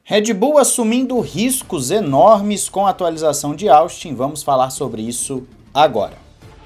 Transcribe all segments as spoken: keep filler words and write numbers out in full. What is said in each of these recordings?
Red Bull assumindo riscos enormes com a atualização de Austin, vamos falar sobre isso agora.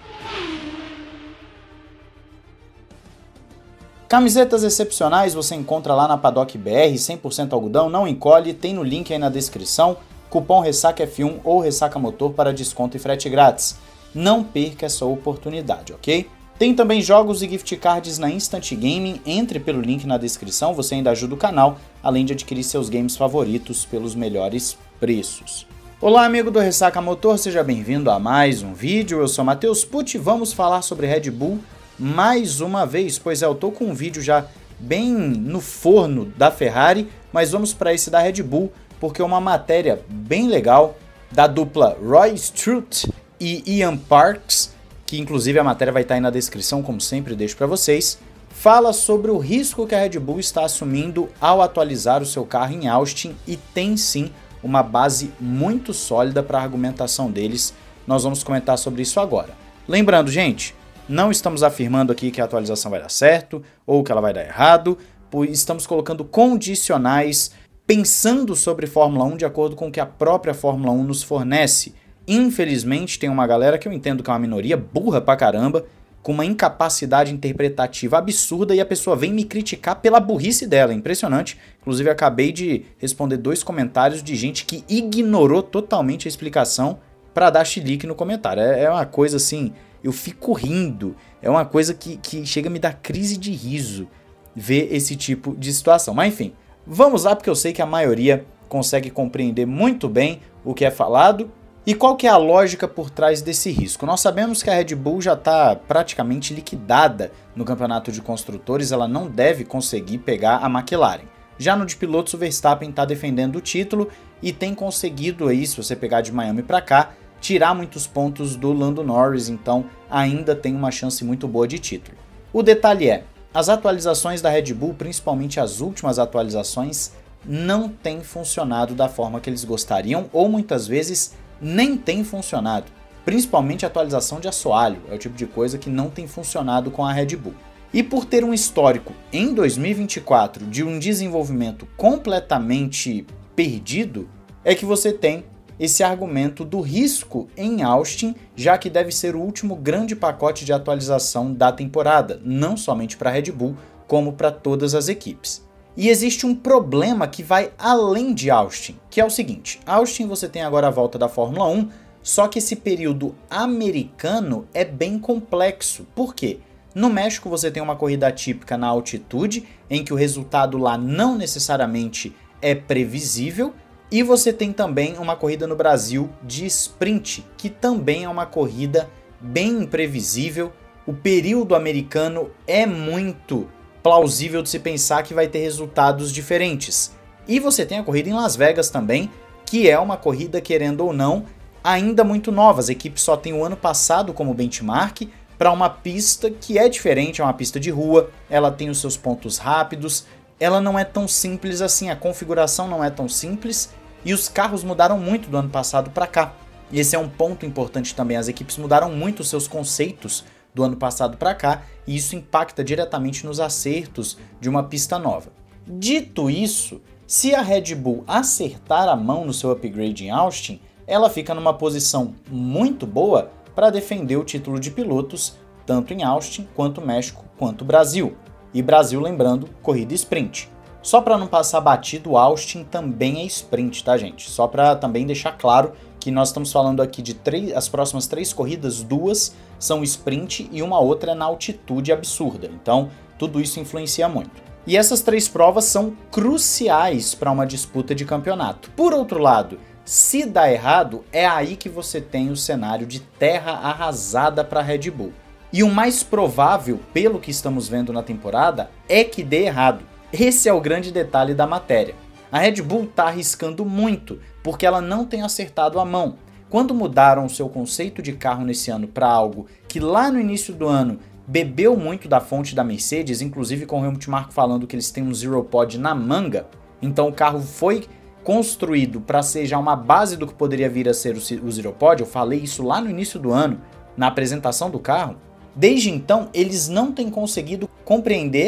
Camisetas excepcionais você encontra lá na Paddock B R, cem por cento algodão, não encolhe, tem no link aí na descrição, cupom Ressaca F um ou Ressaca Motor para desconto e frete grátis. Não perca essa oportunidade, ok? Tem também jogos e gift cards na Instant Gaming, entre pelo link na descrição, você ainda ajuda o canal, além de adquirir seus games favoritos pelos melhores preços. Olá amigo do Ressaca Motor, seja bem-vindo a mais um vídeo, eu sou Matheus Pucci, vamos falar sobre Red Bull mais uma vez, pois é, eu tô com um vídeo já bem no forno da Ferrari, mas vamos para esse da Red Bull, porque é uma matéria bem legal da dupla Roy Strutt e Ian Parks, que inclusive a matéria vai estar aí na descrição, como sempre deixo para vocês, fala sobre o risco que a Red Bull está assumindo ao atualizar o seu carro em Austin e tem sim uma base muito sólida para a argumentação deles. Nós vamos comentar sobre isso agora. Lembrando, gente, não estamos afirmando aqui que a atualização vai dar certo ou que ela vai dar errado, pois estamos colocando condicionais pensando sobre Fórmula um de acordo com o que a própria Fórmula um nos fornece. Infelizmente tem uma galera que eu entendo que é uma minoria burra pra caramba, com uma incapacidade interpretativa absurda e a pessoa vem me criticar pela burrice dela, é impressionante. Inclusive acabei de responder dois comentários de gente que ignorou totalmente a explicação pra dar chilique no comentário. É, é uma coisa assim, eu fico rindo, é uma coisa que, que chega a me dar crise de riso ver esse tipo de situação. Mas enfim, vamos lá porque eu sei que a maioria consegue compreender muito bem o que é falado. E qual que é a lógica por trás desse risco? Nós sabemos que a Red Bull já está praticamente liquidada no campeonato de construtores, ela não deve conseguir pegar a McLaren. Já no de pilotos, o Verstappen está defendendo o título e tem conseguido aí, se você pegar de Miami para cá, tirar muitos pontos do Lando Norris, então ainda tem uma chance muito boa de título. O detalhe é, as atualizações da Red Bull, principalmente as últimas atualizações, não têm funcionado da forma que eles gostariam ou muitas vezes nem tem funcionado, principalmente a atualização de assoalho, é o tipo de coisa que não tem funcionado com a Red Bull. E por ter um histórico em dois mil e vinte e quatro de um desenvolvimento completamente perdido, é que você tem esse argumento do risco em Austin, já que deve ser o último grande pacote de atualização da temporada, não somente para a Red Bull, como para todas as equipes. E existe um problema que vai além de Austin, que é o seguinte, Austin você tem agora a volta da Fórmula um, só que esse período americano é bem complexo. Por quê? No México você tem uma corrida típica na altitude, em que o resultado lá não necessariamente é previsível, e você tem também uma corrida no Brasil de sprint, que também é uma corrida bem imprevisível. O período americano é muito plausível de se pensar que vai ter resultados diferentes. E você tem a corrida em Las Vegas também, que é uma corrida, querendo ou não, ainda muito nova. As equipes só têm o ano passado como benchmark para uma pista que é diferente, é uma pista de rua, ela tem os seus pontos rápidos, ela não é tão simples assim, a configuração não é tão simples e os carros mudaram muito do ano passado para cá. E esse é um ponto importante também, as equipes mudaram muito os seus conceitos do ano passado para cá, e isso impacta diretamente nos acertos de uma pista nova. Dito isso, se a Red Bull acertar a mão no seu upgrade em Austin, ela fica numa posição muito boa para defender o título de pilotos, tanto em Austin, quanto México, quanto Brasil. E Brasil, lembrando, corrida sprint. Só para não passar batido, Austin também é sprint, tá gente? Só para também deixar claro que nós estamos falando aqui de três, as próximas três corridas, duas são sprint e uma outra é na altitude absurda. Então, tudo isso influencia muito. E essas três provas são cruciais para uma disputa de campeonato. Por outro lado, se dá errado, é aí que você tem o cenário de terra arrasada para a Red Bull. E o mais provável, pelo que estamos vendo na temporada, é que dê errado. Esse é o grande detalhe da matéria. A Red Bull está arriscando muito, porque ela não tem acertado a mão. Quando mudaram o seu conceito de carro nesse ano para algo que lá no início do ano bebeu muito da fonte da Mercedes, inclusive com o Helmut Marko falando que eles têm um Zero Pod na manga, então o carro foi construído para ser já uma base do que poderia vir a ser o Zero Pod, eu falei isso lá no início do ano, na apresentação do carro. Desde então, eles não têm conseguido compreender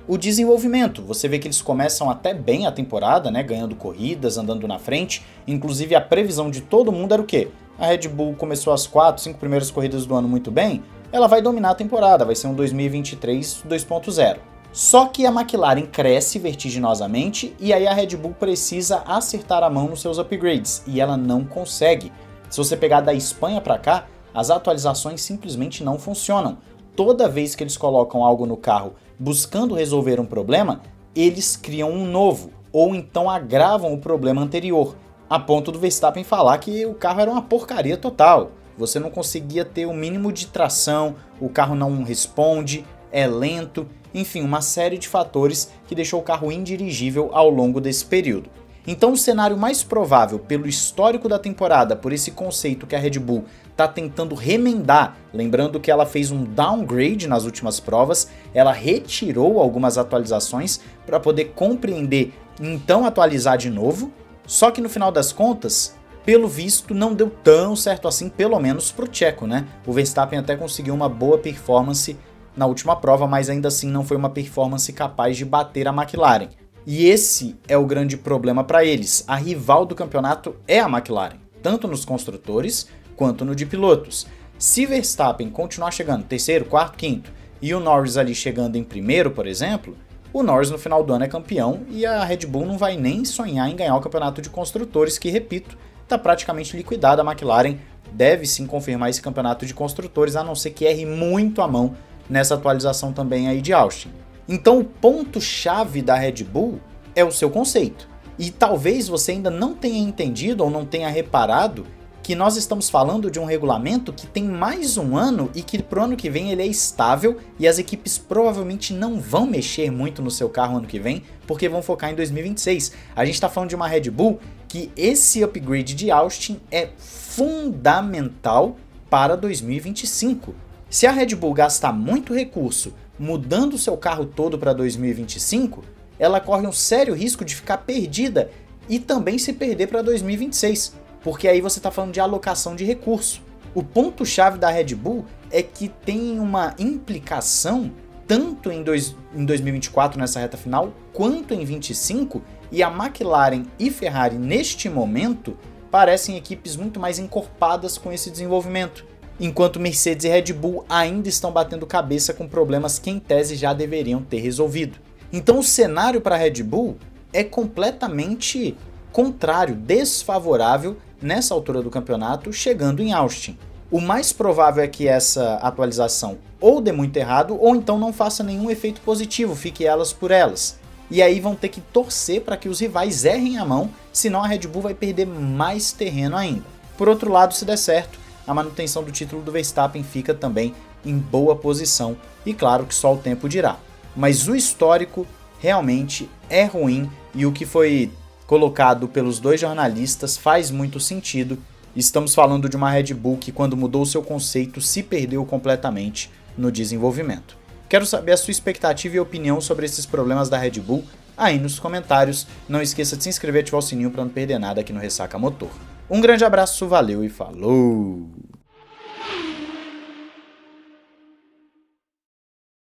o desenvolvimento. Você vê que eles começam até bem a temporada, né, ganhando corridas, andando na frente. Inclusive a previsão de todo mundo era o quê? A Red Bull começou as quatro, cinco primeiras corridas do ano muito bem, ela vai dominar a temporada, vai ser um dois mil e vinte e três dois ponto zero. Só que a McLaren cresce vertiginosamente e aí a Red Bull precisa acertar a mão nos seus upgrades e ela não consegue. Se você pegar da Espanha para cá, as atualizações simplesmente não funcionam. Toda vez que eles colocam algo no carro buscando resolver um problema, eles criam um novo ou então agravam o problema anterior, a ponto do Verstappen falar que o carro era uma porcaria total. Você não conseguia ter o mínimo de tração, o carro não responde, é lento. Enfim, uma série de fatores que deixou o carro indirigível ao longo desse período. Então o cenário mais provável pelo histórico da temporada, por esse conceito que a Red Bull está tentando remendar, lembrando que ela fez um downgrade nas últimas provas, ela retirou algumas atualizações para poder compreender e então atualizar de novo, só que no final das contas, pelo visto, não deu tão certo assim, pelo menos para o Checo, né? O Verstappen até conseguiu uma boa performance na última prova, mas ainda assim não foi uma performance capaz de bater a McLaren. E esse é o grande problema para eles. A rival do campeonato é a McLaren, tanto nos construtores quanto no de pilotos. Se Verstappen continuar chegando terceiro, quarto, quinto e o Norris ali chegando em primeiro, por exemplo, o Norris no final do ano é campeão e a Red Bull não vai nem sonhar em ganhar o campeonato de construtores, que, repito, está praticamente liquidada. A McLaren deve sim confirmar esse campeonato de construtores, a não ser que erre muito a mão nessa atualização também aí de Austin. Então o ponto-chave da Red Bull é o seu conceito. E talvez você ainda não tenha entendido ou não tenha reparado que nós estamos falando de um regulamento que tem mais um ano e que pro ano que vem ele é estável e as equipes provavelmente não vão mexer muito no seu carro ano que vem, porque vão focar em dois mil e vinte e seis. A gente está falando de uma Red Bull que esse upgrade de Austin é fundamental para dois mil e vinte e cinco. Se a Red Bull gastar muito recurso mudando o seu carro todo para dois mil e vinte e cinco, ela corre um sério risco de ficar perdida e também se perder para dois mil e vinte e seis, porque aí você está falando de alocação de recurso. O ponto-chave da Red Bull é que tem uma implicação tanto em, dois, em dois mil e vinte e quatro nessa reta final, quanto em vinte e cinco, e a McLaren e Ferrari neste momento parecem equipes muito mais encorpadas com esse desenvolvimento, enquanto Mercedes e Red Bull ainda estão batendo cabeça com problemas que em tese já deveriam ter resolvido. Então o cenário para a Red Bull é completamente contrário, desfavorável nessa altura do campeonato, chegando em Austin. O mais provável é que essa atualização ou dê muito errado, ou então não faça nenhum efeito positivo, fique elas por elas. E aí vão ter que torcer para que os rivais errem a mão, senão a Red Bull vai perder mais terreno ainda. Por outro lado, se der certo, a manutenção do título do Verstappen fica também em boa posição, e claro que só o tempo dirá. Mas o histórico realmente é ruim, e o que foi colocado pelos dois jornalistas faz muito sentido. Estamos falando de uma Red Bull que, quando mudou seu conceito, se perdeu completamente no desenvolvimento. Quero saber a sua expectativa e opinião sobre esses problemas da Red Bull aí nos comentários. Não esqueça de se inscrever e ativar o sininho para não perder nada aqui no Ressaca Motor. Um grande abraço, valeu e falou!